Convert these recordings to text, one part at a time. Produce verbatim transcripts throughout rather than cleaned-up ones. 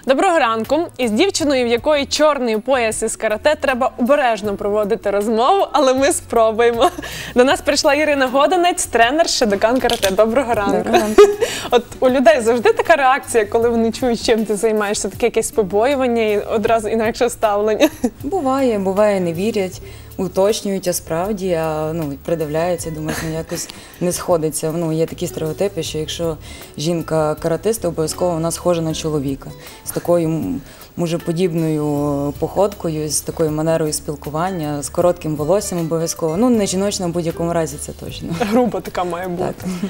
Доброго ранку! Із дівчиною, в якої чорний пояс із карате, треба обережно проводити розмову, але ми спробуємо. До нас прийшла Ірина Годинець, тренер Шодокан карате. Доброго ранку! Доброго ранку! От у людей завжди така реакція, коли вони чують, чим ти займаєшся, таке якесь побоювання і одразу інакше ставлення. Буває, буває, не вірять, уточнюють, а справді, а ну, придивляються, думають, ну якось не сходиться. Ну, є такі стереотипи, що якщо жінка каратист, обов'язково вона схожа на чоловіка. З такою мужеподібною походкою, з такою манерою спілкування, з коротким волоссям обов'язково. Ну, не жіночна в будь-якому разі, це точно. Грубо така має бути.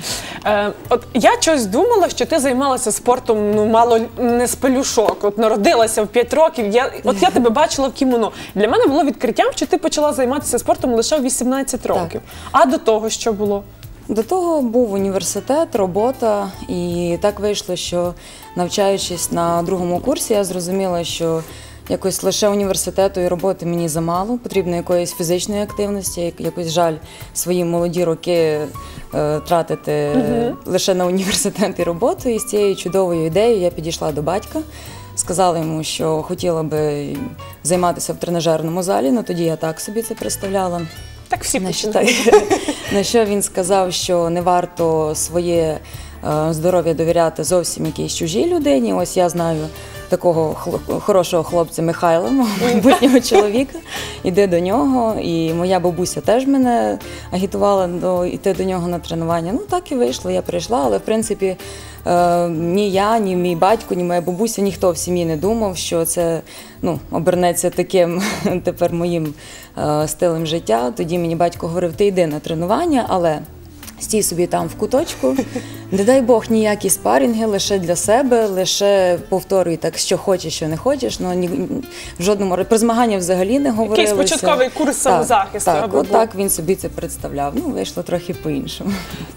Е, от я щось думала, що ти займалася спортом, ну, мало не з пелюшок. От народилася в п'ять років, я, от я тебе бачила в кімоно. Для мене було відкриттям, що ти почала займатися спортом лише в вісімнадцять років. Так. А до того що було? До того був університет, робота, і так вийшло, що навчаючись на другому курсі, я зрозуміла, що якось лише університету і роботи мені замало, потрібно якоїсь фізичної активності, якось жаль свої молоді роки е, тратити угу. лише на університет і роботу. І з цією чудовою ідеєю я підійшла до батька, сказала йому, що хотіла би займатися в тренажерному залі, але тоді я так собі це представляла. Так всі починають. На що він сказав, що не варто своє е, здоров'я довіряти зовсім якійсь чужій людині. Ось я знаю такого хлоп, хорошого хлопця Михайла, майбутнього чоловіка. Іди до нього. І моя бабуся теж мене агітувала до, йти до нього на тренування. Ну так і вийшло, я прийшла, але в принципі е, ні я, ні мій батько, ні моя бабуся, ніхто в сім'ї не думав, що це ну, обернеться таким тепер моїм е, стилем життя. Тоді мені батько говорив, ти йди на тренування, але стій собі там в куточку, не дай Бог ніякі спарінги, лише для себе, лише повторюй так, що хочеш, що не хочеш, ну ні, в жодному про змагання взагалі не говорилося. Якийсь початковий курс самозахисту. Так, так, от так він собі це представляв, ну вийшло трохи по-іншому.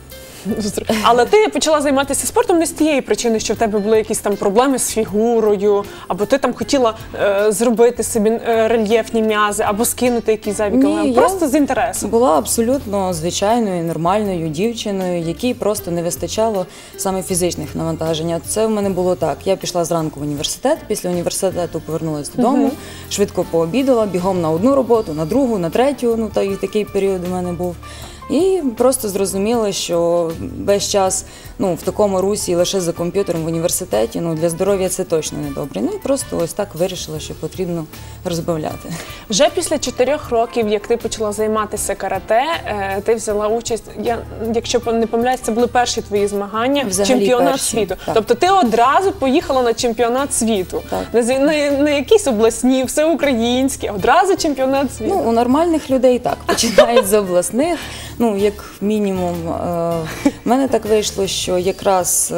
Але ти почала займатися спортом не з тієї причини, що в тебе були якісь там проблеми з фігурою, або ти там хотіла е, зробити собі е, рельєфні м'язи, або скинути якісь зайві кілограми, просто з інтересу. Була абсолютно звичайною, нормальною дівчиною, якій просто не вистачало саме фізичних навантажень. Це в мене було так. Я пішла зранку в університет, після університету повернулася додому, угу. швидко пообідала, бігом на одну роботу, на другу, на третю, ну та, такий період у мене був. І просто зрозуміла, що весь час ну, в такому русі лише за комп'ютером в університеті, ну, для здоров'я це точно не добре. Ну і просто ось так вирішила, що потрібно розбавляти. Вже після чотирьох років, як ти почала займатися карате, ти взяла участь, я, якщо не помиляюсь, це були перші твої змагання, взагалі чемпіонат перші. світу. Так. Тобто ти одразу поїхала на чемпіонат світу. Не, не, не якісь обласні, всеукраїнські, а одразу чемпіонат світу. Ну, у нормальних людей так, починають з обласних. Ну, як мінімум, в мене так вийшло, що якраз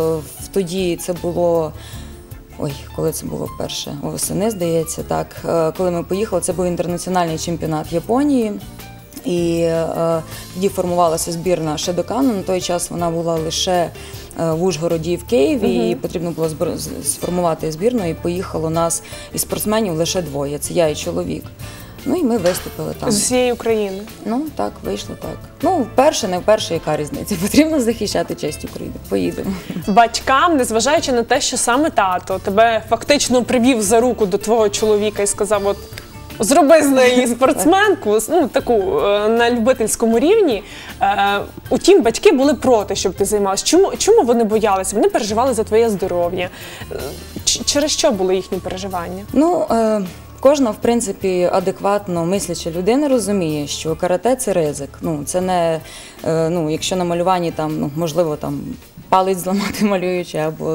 тоді це було, ой, коли це було вперше, восени, здається, так, коли ми поїхали, це був інтернаціональний чемпіонат Японії, і тоді формувалася збірна Шодокану, на той час вона була лише в Ужгороді і в Києві, uh-huh. і потрібно було сформувати збірну, і поїхало нас із спортсменів лише двоє, це я і чоловік. Ну і ми виступили там. З усієї України? Ну, так, вийшло так. Ну, вперше, не вперше, яка різниця. Потрібно захищати честь України. Поїдемо. Батькам, незважаючи на те, що саме тато тебе фактично привів за руку до твого чоловіка і сказав, от, зроби з неї спортсменку, ну, таку, на любительському рівні. Утім, батьки були проти, щоб ти займалася. Чому, чому вони боялися? Вони переживали за твоє здоров'я. Через що були їхні переживання? Ну, е Кожна, в принципі, адекватно мисляча людина розуміє, що карате – це ризик. Ну, це не, ну, якщо на малюванні, там, ну, можливо, там, палець зламати малюючи, або,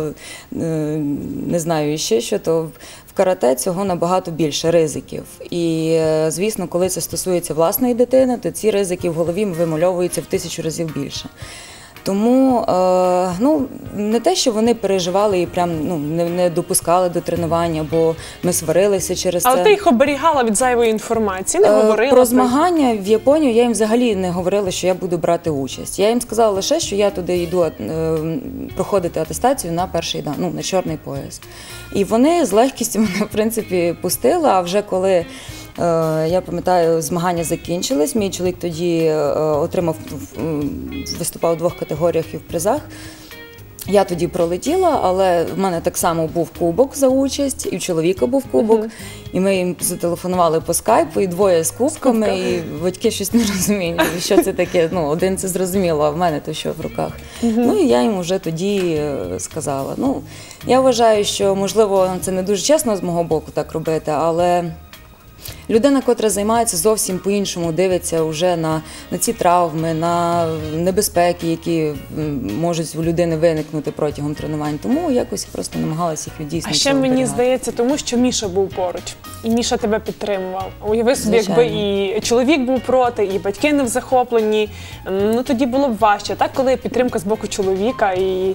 не знаю, ще що, то в карате цього набагато більше ризиків. І, звісно, коли це стосується власної дитини, то ці ризики в голові вимальовуються в тисячу разів більше. Тому е, ну, не те, що вони переживали і прям, ну, не, не допускали до тренування, бо ми сварилися через це. Але ти їх оберігала від зайвої інформації, не говорила? Е, про змагання в Японію я їм взагалі не говорила, що я буду брати участь. Я їм сказала лише, що я туди йду е, проходити атестацію на перший дан, ну, на чорний пояс. І вони з легкістю мене, в принципі, пустили, а вже коли Я пам'ятаю, змагання закінчились. Мій чоловік тоді отримав, виступав у двох категоріях і в призах. Я тоді пролетіла, але в мене так само був кубок за участь, і в чоловіка був кубок. Uh-huh. І ми їм зателефонували по скайпу, і двоє з кубками, Скупка. І батьки щось не розуміють, що це таке. Ну, один це зрозуміло, а в мене то що в руках. Uh-huh. Ну, і я їм вже тоді сказала. Ну, я вважаю, що, можливо, це не дуже чесно з мого боку так робити, але людина, котра займається, зовсім по-іншому дивиться вже на, на ці травми, на небезпеки, які можуть у людини виникнути протягом тренувань. Тому якось просто намагалася їх дійсно. А ще мені оберігати. Здається, тому що Міша був поруч, і Міша тебе підтримував. Уяви собі, якби і чоловік був проти, і батьки не в захопленні, ну тоді було б важче, так, коли підтримка з боку чоловіка, і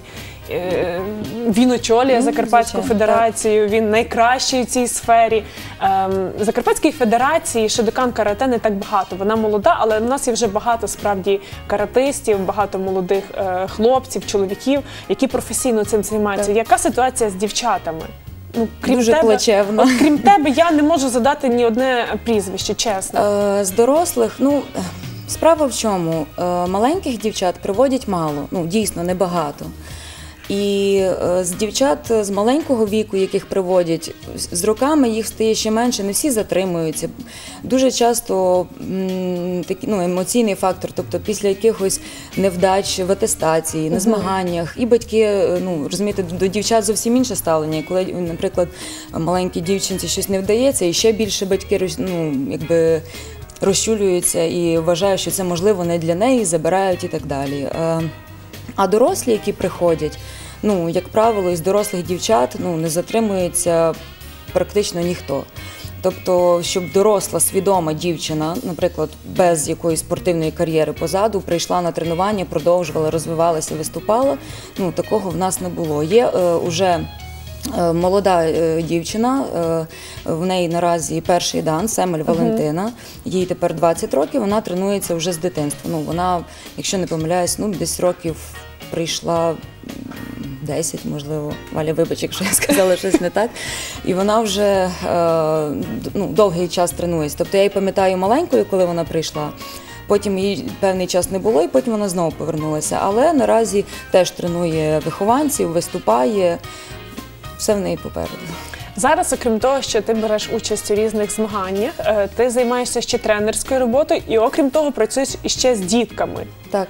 він очолює ну, Закарпатську звичайно, федерацію, так. Він найкращий у цій сфері. Закарпатській федерації шидокан карате не так багато, вона молода, але у нас є вже багато справді каратистів, багато молодих хлопців, чоловіків, які професійно цим займаються. Так. Яка ситуація з дівчатами? Ну, крім Дуже тебе, плачевно. От, крім тебе я не можу задати ні одне прізвище, чесно. З дорослих, ну, справа в чому? Маленьких дівчат приводять мало, ну, дійсно, небагато. І е, з дівчат з маленького віку, яких приводять, з роками їх стає ще менше, не всі затримуються. Дуже часто м, такі, ну, емоційний фактор, тобто після якихось невдач в атестації, на змаганнях, і батьки, ну, розумієте, до дівчат зовсім інше ставлення. І коли, наприклад, маленькій дівчинці щось не вдається, і ще більше батьки, ну, якби розчулюються і вважають, що це можливо не для неї, забирають і так далі. А дорослі, які приходять, ну, як правило, із дорослих дівчат ну, не затримується практично ніхто. Тобто, щоб доросла, свідома дівчина, наприклад, без якоїсь спортивної кар'єри позаду, прийшла на тренування, продовжувала, розвивалася, виступала, ну, такого в нас не було. Є е, уже е, молода е, дівчина, е, в неї наразі перший дан, Семель Валентина, їй тепер двадцять років, вона тренується вже з дитинства. Ну, вона, якщо не помиляюсь, ну, десь років прийшла десять, можливо. Валя, вибач, якщо я сказала щось не так. І вона вже е, ну, довгий час тренується. Тобто я її пам'ятаю маленькою, коли вона прийшла. Потім її певний час не було, і потім вона знову повернулася. Але наразі теж тренує вихованців, виступає. Все в неї попереду. Зараз, окрім того, що ти береш участь у різних змаганнях, ти займаєшся ще тренерською роботою і, окрім того, працюєш іще з дітками. Так.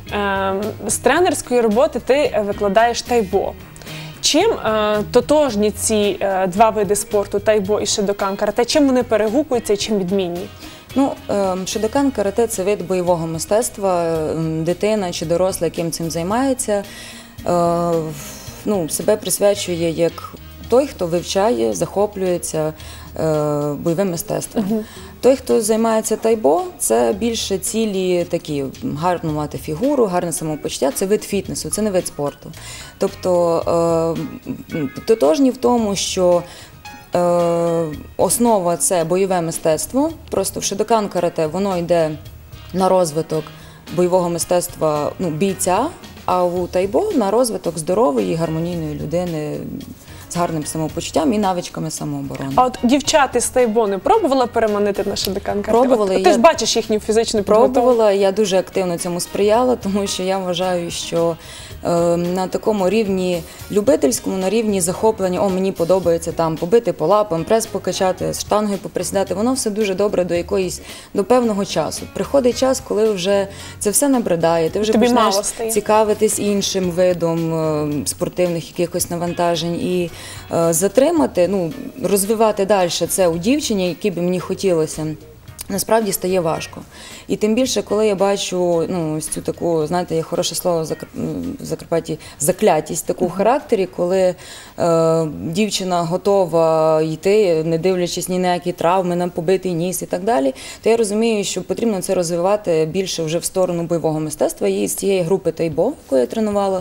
З тренерської роботи ти викладаєш тайбо. Чим е, тотожні ці е, два види спорту, тайбо і шидокан карате, чим вони перегукуються і чим відмінні? Ну, е, шидокан карате – це вид бойового мистецтва. Дитина чи доросла, яким цим займається, е, ну, себе присвячує як той, хто вивчає, захоплюється е, бойовим мистецтвом. Uh-huh. Той, хто займається тайбо, це більше цілі такі, гарно мати фігуру, гарне самопочуття, це вид фітнесу, це не вид спорту. Тобто е, тотожні в тому, що е, основа – це бойове мистецтво, просто в шидокан карате воно йде на розвиток бойового мистецтва, ну, бійця, а у тайбо на розвиток здорової, гармонійної людини, з гарним самопочуттям і навичками самооборони. А от дівчата з тайбо не пробувала переманити на шидокан карате? Пробували. От, ти я... ж бачиш їхню фізичну підготовку. Пробувала, я дуже активно цьому сприяла, тому що я вважаю, що е, на такому рівні любительському, на рівні захоплення, о, мені подобається там побити по лапам, прес покачати, штангою поприсідати, воно все дуже добре до якоїсь, до певного часу. Приходить час, коли вже це все набридає, ти вже Тобі почнеш цікавитись іншим видом е, спортивних якихось навантажень і е, затримати, ну, розвивати далі це у дівчині, якій би мені хотілося, насправді стає важко. І тим більше, коли я бачу, ну, цю таку, знаєте, є хороше слово в Закарпатті, заклятість таку в характері, коли е, дівчина готова йти, не дивлячись ні на які травми, на побитий ніс і так далі, то я розумію, що потрібно це розвивати більше вже в сторону бойового мистецтва. І з цієї групи тайбо, яку я тренувала,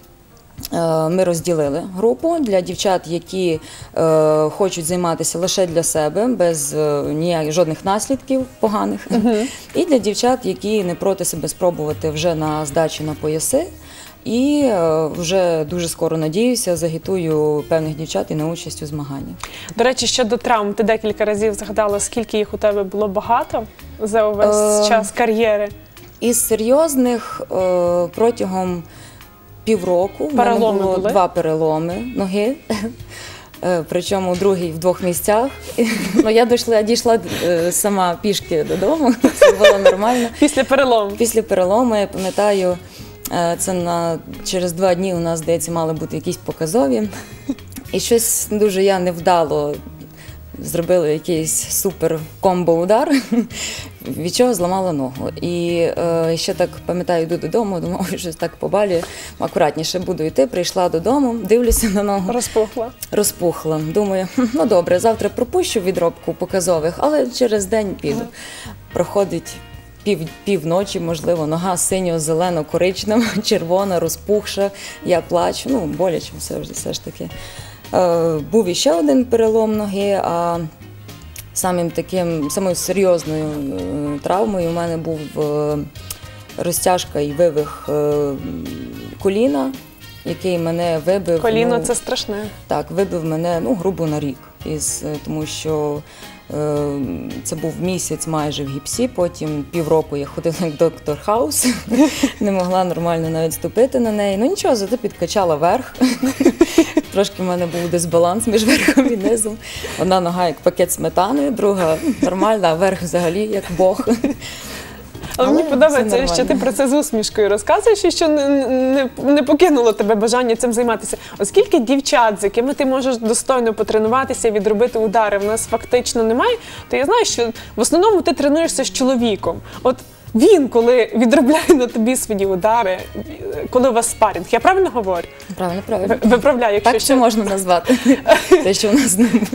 ми розділили групу для дівчат, які е, хочуть займатися лише для себе, без е, ніяких жодних наслідків поганих, uh-huh. і для дівчат, які не проти себе спробувати вже на здачу на пояси. І е, вже дуже скоро, надіюся, загітую певних дівчат і на участь у змаганнях. До речі, щодо травм, ти декілька разів згадала, скільки їх у тебе було багато за увесь е, час кар'єри? Із серйозних е, протягом півроку. У мене Переломи було були? два переломи ноги. Е, Причому другий в двох місцях. Ну, я дійшла, дійшла е, сама пішки додому, це було нормально. Після перелому. Після перелому, я пам'ятаю, е, це на, через два дні у нас, здається, мали бути якісь показові. І щось дуже я невдало зробила якийсь супер комбо-удар, від чого зламала ногу. І е, ще так, пам'ятаю, йду додому, думаю, ой, щось так побалює, акуратніше буду йти. Прийшла додому, дивлюся на ногу. Розпухла. Розпухла. Думаю, «Хм, ну добре, завтра пропущу відробку показових, але через день піду. Проходить пів, півночі, можливо, нога синьо-зелено-коричнева, червона, розпухша, я плачу, ну, боляче все, ж- все ж таки. Е, був іще один перелом ноги, а самим таким, самою серйозною е, травмою у мене був е, розтяжка і вивих е, коліна, який мене вибив. Коліно ну, це страшне. Так, вибив мене, ну, грубо на рік, із, е, тому що е, це був місяць майже в гіпсі, потім півроку я ходила як доктор Хаус, не могла нормально навіть ступити на неї. Ну нічого, зато підкачала верх. Трошки в мене був дисбаланс між верхом і низом. Одна нога як пакет сметани, друга нормальна, а верх взагалі як Бог. Але мені Але подобається, все що ти нормально. про це з усмішкою розказуєш і що не, не, не покинуло тебе бажання цим займатися. Оскільки дівчат, з якими ти можеш достойно потренуватися, відробити удари, в нас фактично немає, то я знаю, що в основному ти тренуєшся з чоловіком. От він, коли відробляє на тобі свої удари, коли у вас спарінг, я правильно говорю? Правильно, правильно. Виправляю, якщо Так ще. що можна назвати те, що у нас з ним.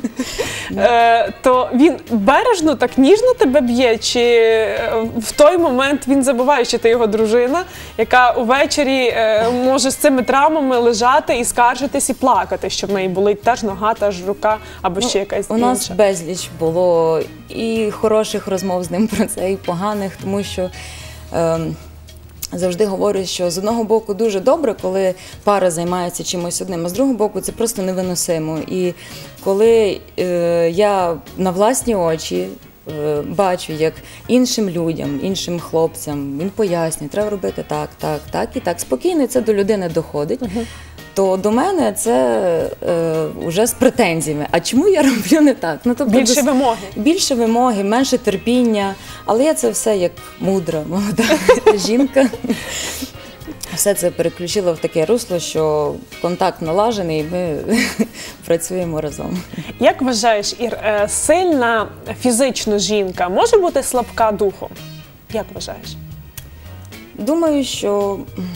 Е, то він бережно, так ніжно тебе б'є, чи е, в той момент він забуває, що ти його дружина, яка увечері е, може з цими травмами лежати і скаржитись і плакати, що в неї болить та ж нога, та ж рука, або ще якась У нас інша. безліч було і хороших розмов з ним про це, і поганих, тому що ем, завжди говорю, що з одного боку дуже добре, коли пара займається чимось одним, а з другого боку це просто невиносимо. І коли е, я на власні очі е, бачу, як іншим людям, іншим хлопцям він пояснює, треба робити так, так, так і так, спокійно, і це до людини доходить. То до мене це е, вже з претензіями. А чому я роблю не так? Ну, тобто, Більше дос- вимоги. Більше вимоги, менше терпіння. Але я це все як мудра, молода жінка. Все це переключила в таке русло, що контакт налажений, і ми працюємо разом. Як вважаєш, Ір, е, сильна фізично жінка може бути слабка духом? Як вважаєш? Думаю, що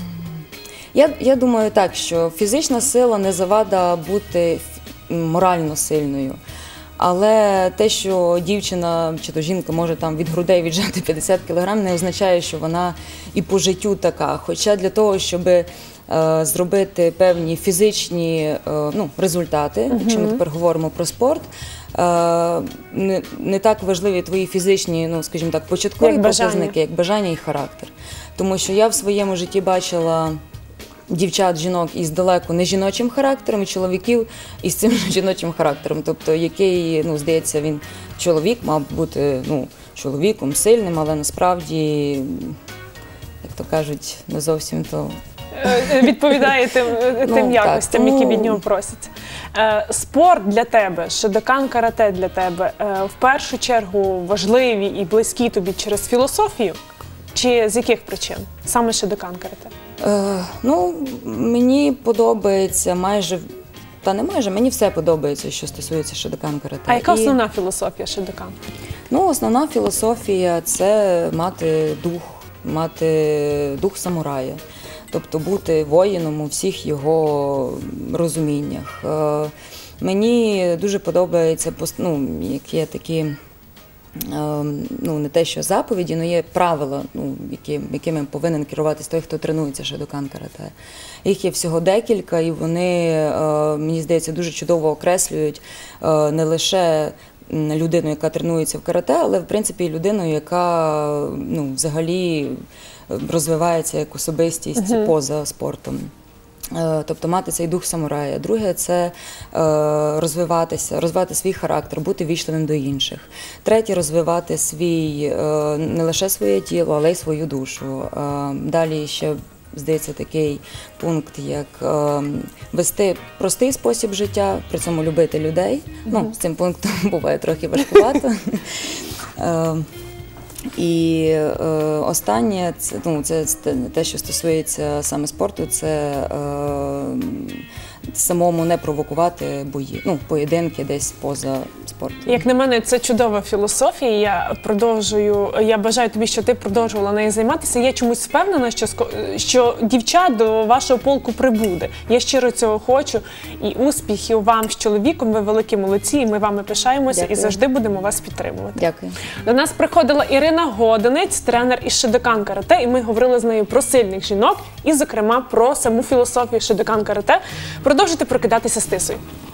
я, я думаю так, що фізична сила не завада бути ф- морально сильною. Але те, що дівчина чи то жінка може там від грудей віджати п'ятдесят кілограм, не означає, що вона і по життю така. Хоча для того, щоб е, зробити певні фізичні е, ну, результати, якщо ми тепер говоримо про спорт, е, не, не так важливі твої фізичні, ну, скажімо так, початкові Як бажання. показники, як бажання і характер. Тому що я в своєму житті бачила дівчат, жінок із далеко не жіночим характером, і чоловіків із цим жіночим характером. Тобто, який, ну, здається, він чоловік мав бути, ну, чоловіком сильним, але насправді, як то кажуть, не зовсім то. Е, Відповідає тим, е, Ну, тим так, якостям, які тому- від нього просяться. Е, Спорт для тебе, шедокан карате для тебе, е, в першу чергу важливі і близькі тобі через філософію? Чи з яких причин? Саме шедокан карате? Е, ну, мені подобається майже, та не майже, мені все подобається, що стосується шедокан карате. А яка І, основна філософія шедокан? ну, основна філософія – це мати дух, мати дух самурая. Тобто бути воїном у всіх його розуміннях. Е, мені дуже подобається, пос- ну, як є такі, е, ну, не те, що заповіді, але є правила, ну, які, якими повинен керуватися той, хто тренується шедокан карате. Їх є всього декілька, і вони, е, мені здається, дуже чудово окреслюють е, не лише м, людину, яка тренується в карате, але, в принципі, і людину, яка, ну, взагалі розвивається як особистість поза спортом. Е, Тобто мати цей дух самурая. Друге – це е, розвиватися, розвивати свій характер, бути вічливим до інших. Третє – розвивати свій, е, не лише своє тіло, але й свою душу. Е, Далі ще здається, такий пункт, як е, вести простий спосіб життя, при цьому любити людей. Ну, з цим пунктом буває трохи важкувато. Е, І е, останнє, це, ну, це те, що стосується саме спорту, це е, самому не провокувати бої, ну, поєдинки десь поза спортом. Як на мене, це чудова філософія. Я продовжую, я бажаю тобі, щоб ти продовжувала нею займатися. Я чомусь впевнена, що, що дівчат до вашого полку прибуде. Я щиро цього хочу. І успіхів вам з чоловіком, ви великі молодці, і ми вами пишаємося. Дякую. І завжди будемо вас підтримувати. Дякую. До нас приходила Ірина Годинець, тренер із Шидокан карате, і ми говорили з нею про сильних жінок і, зокрема, про саму філософію Шидокан карате. Продовжуйте прокидатися з Тисою.